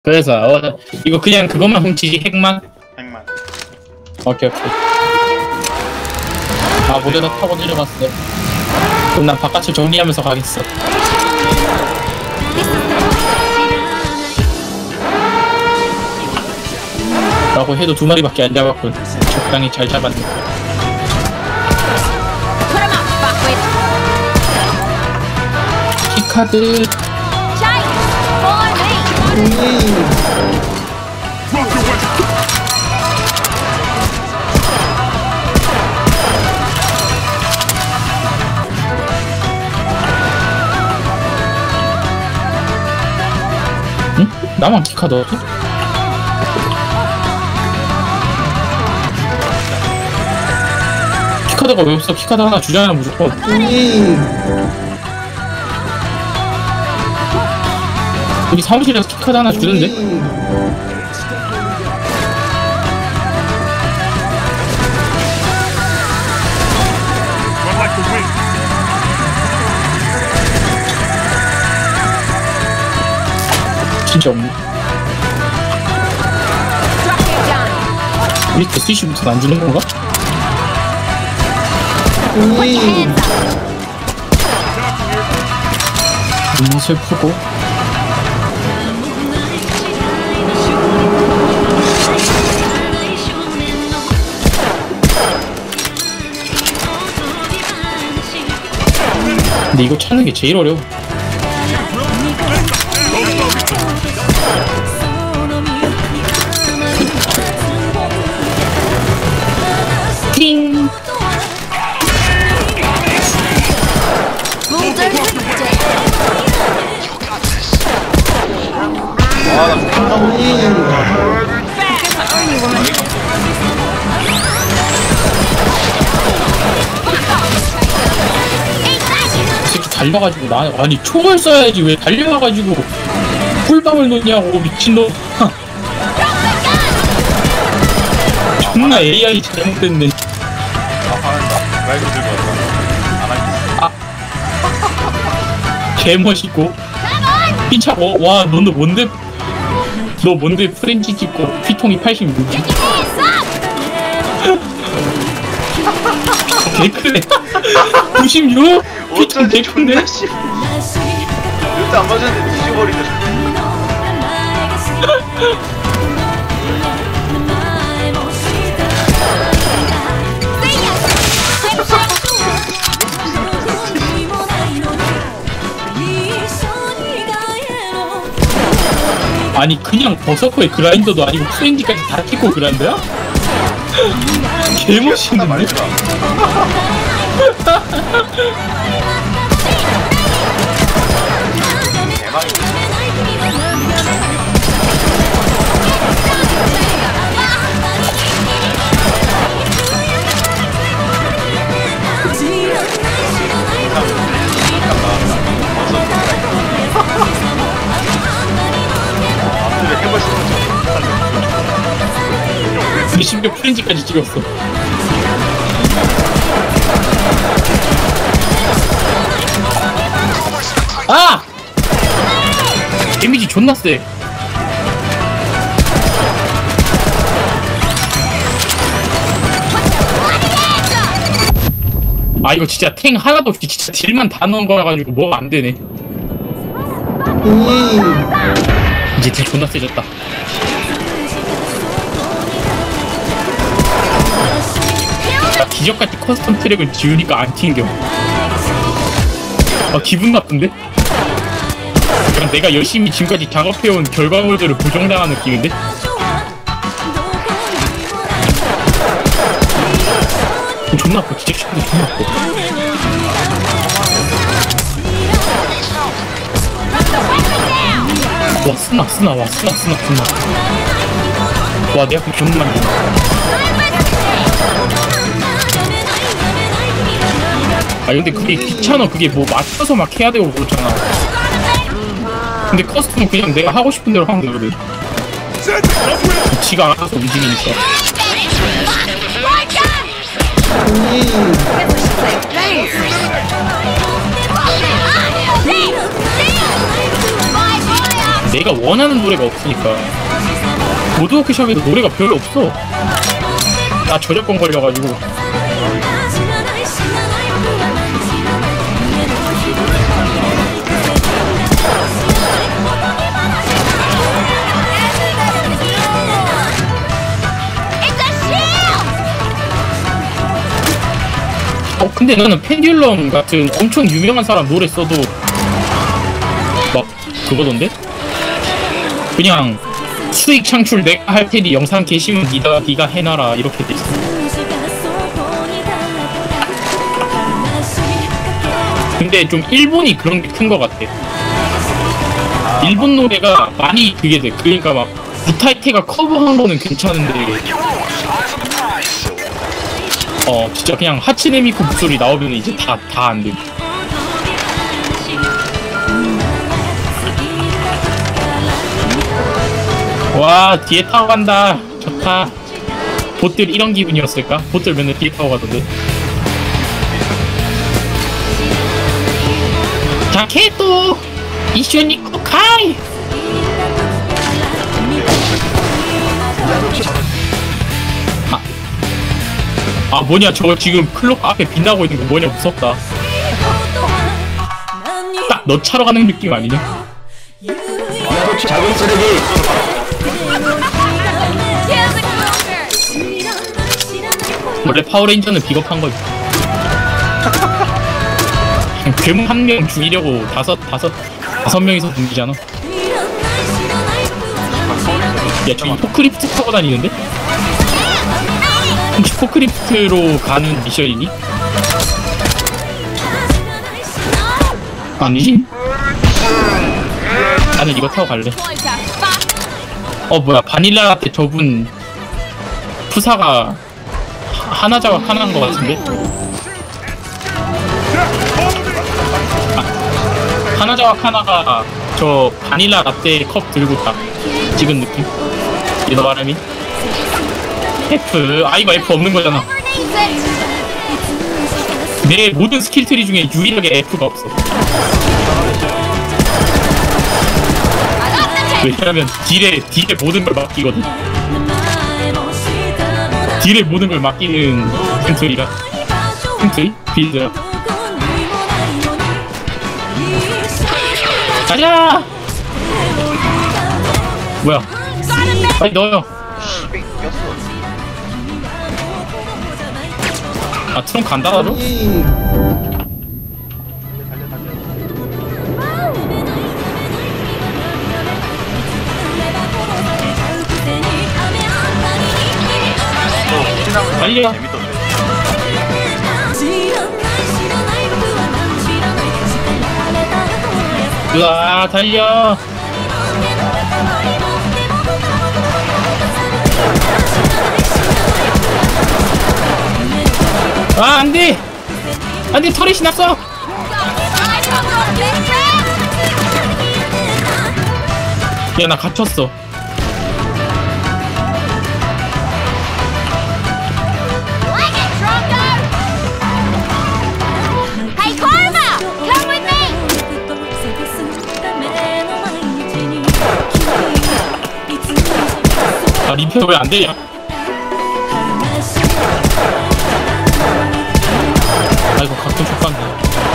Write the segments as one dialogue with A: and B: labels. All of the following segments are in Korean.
A: 그래서 이거 그냥 그것만 훔치지 핵만?
B: 핵만.
A: 오케이. 아 모델도 타고 내려갔어. 그럼 난 바깥을 정리하면서 가겠어. 라고 해도 2마리밖에 안 잡았군. 적당히 잘 잡았네. 키카드. 응? 나만 키카드 없어? 키카드가 왜 없어? 키카드 하나 주잖아 무조건. 여기 사무실에서 키카드 하나 주던데? 진짜 없네. 밑에 스위치부터 안 주는 건가? 슬프고. 근데 이거 찾는 게 제일 어려워. 팅! 새끼 달려가지고 아니 총을 써야지 왜 달려와가지고 꿀밤을 놓냐고 미친놈. 존나 AI 잘못됐네. 개멋있고 피차고. 와 너는 뭔데? 너 뭔데 프렌치 찍고 피통이 86이야? 개크네. 96? 피통 개크네?
B: 일단 안 맞았는데 뒤져버리네.
A: 아니 그냥 버서커의 그라인더도 아니고 프렌지까지 다 찍고 그란데야? 개멋있는데? 근데 심지어 프렌지까지 찍었어. 아! 데미지 존나 세. 아 이거 진짜 탱 하나도 없이 진짜 딜만 다 넣은 거라 가지고 뭐가 안 되네. 이제 딜 존나 세졌다. 기적같이 커스텀 트랙을 지우니까 안 튕겨. 아 기분 나쁜데? 그냥 내가 열심히 지금까지 작업해온 결과물들을 부정당한 느낌인데? 존나 아파. 진짜 시간이 존나 아파. 와 쓰나 와 쓰나 와 내 앞에 존나 많이. 아 근데 그게 귀찮아. 그게 뭐 맞춰서 막 해야 되고 그렇잖아. 근데 커스텀은 그냥 내가 하고 싶은 대로 하면 되거든. 지가 알아서 움직이니까. 내가 원하는 노래가 없으니까. 보드워크샵에도 노래가 별로 없어. 나 저작권 걸려가지고. 근데 나는 펜듈럼 같은 엄청 유명한 사람 노래 써도 막 그거던데? 그냥 수익 창출 내가 할 테니 영상 게시면 네가 해놔라 이렇게 돼 있어. 근데 좀 일본이 그런 게 큰 것 같아. 일본 노래가 많이 그게 돼. 그러니까 막 부타이테가 커버한 거는 괜찮은데 진짜 그냥 하츠네 미코 목소리 나오면 이제 다 안 돼. 와, 뒤에 타고 간다. 좋다. 보들 이런 기분이었을까? 보들 맨날 뒤에 타고 가던데. 자케토 이슈니 코카이. 뭐냐, 저거 지금 클록 앞에 빛나고 있는 거 뭐냐, 무섭다. 딱 너 차로 가는 느낌 아니냐?
B: 작은 쓰레기.
A: 원래 파워레인저는 비겁한 거지. 괴물 한 명 죽이려고 다섯 명이서 죽이잖아. 야, 저기 포크리프트 타고 다니는데? 혹시 포크리프트로 가는 미션이니? 아니지? 나는 이거 타고 갈래. 뭐야, 바닐라 라떼 저분 푸사가 하나자와 하나인 것 같은데? 하나자와 하나가 저 바닐라 라떼 컵 들고 딱 찍은 느낌? 이거 말하면 F. 이거 F 없는 거잖아. 내 모든 스킬 트리 중에 유일하게 F가 없어. 왜냐면 딜에 모든 걸 맡기거든. 딜에 모든 걸 맡기는 템트리가 템트리? 빌드라. 가자! 뭐야? 빨리 넣어요. 트렁크 안 닫아줘? 달려. 으아, 달려. 안돼! 안돼, 터렛이 났어! 야, 나 갇혔어. 리페어 왜 안 되냐? 아이고, 가끔 촉간다.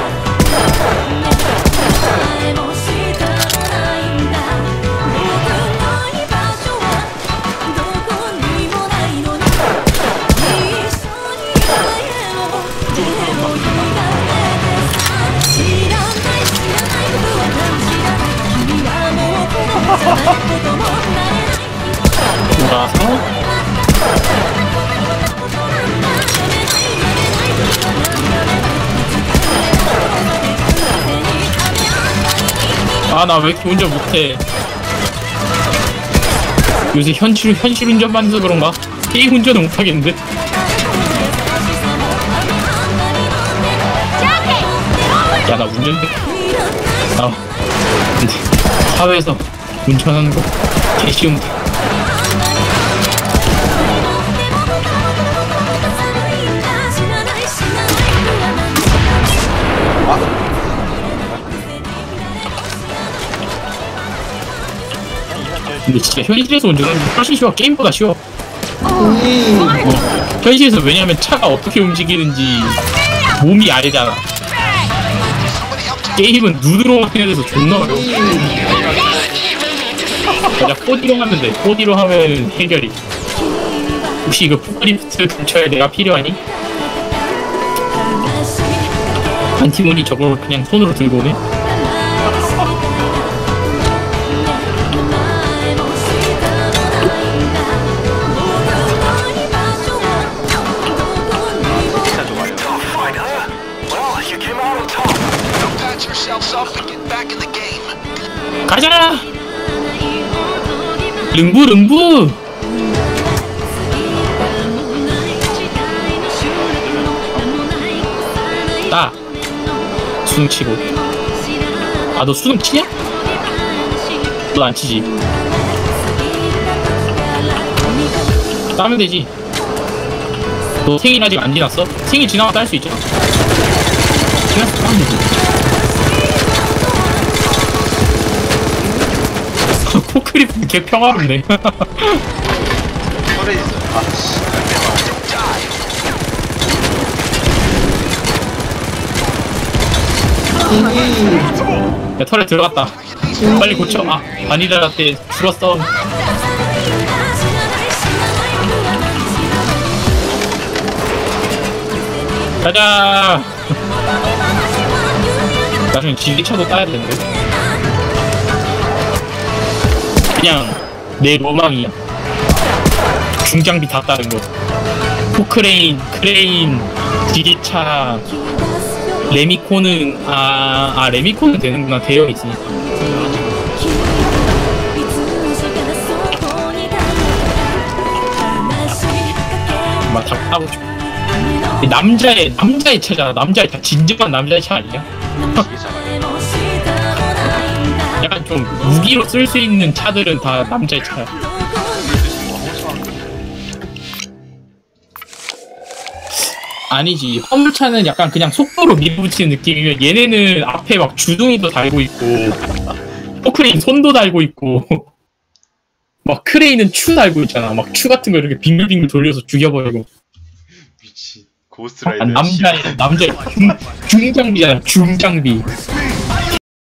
A: 돌아서 나 왜 이렇게 운전 못해? 요새 현실 운전만 해서 그런가? 게임 운전은 못하겠는데? 야, 나 운전대. 근데 사회에서 운전하는 거 개쉬운데. 근데 진짜 현실에서 운전하는 게 훨씬 쉬워. 게임보다 쉬워. 현실에서 왜냐면 차가 어떻게 움직이는지 몸이 알잖아. 게임은 눈으로만 해야 돼서 존나 어려워. 그냥 4D로 하면 돼. 4D로 하면 해결이. 혹시 이거 포크리프트 근처에 내가 필요하니? 안티몬이 저걸 그냥 손으로 들고 오네?
C: 진짜 좋아요.
A: 가자! 릉부! 따! 수능 치고. 아, 너 수능 치냐? 너 안 치지? 따면 되지. 너 생일 아직 안 지났어? 생일 지나면 딸 수 있잖아. 지났어, 따면 되지. 포크리프트 개 평화롭네.
C: 소리 있어. 아씨.
A: 야, 털에 들어갔다. 빨리 고쳐. 아, 바니라 때 죽었어. 가자. 나중에 지리차도 따야 되는데. 그냥 내 로망이야. 중장비 다 따는 거. 포크레인, 크레인, 지리차, 레미코는 레미코는 되는구나. 대형 있으니까. 막 다 따고 싶어. 남자의 차잖아. 남자의 차, 진정한 남자의 차 아니야? 약간 좀 무기로 쓸 수 있는 차들은 다 남자의 차야. 아니지. 화물차는 약간 그냥 속도로 밀어붙이는 느낌이면 얘네는 앞에 막 주둥이도 달고 있고 포크레인 손도 달고 있고 막 크레인은 추 달고 있잖아. 막 추 같은 거 이렇게 빙글빙글 돌려서 죽여버리고.
C: 미친. 고스트라이더.
A: 남자의 중장비잖아. 중장비.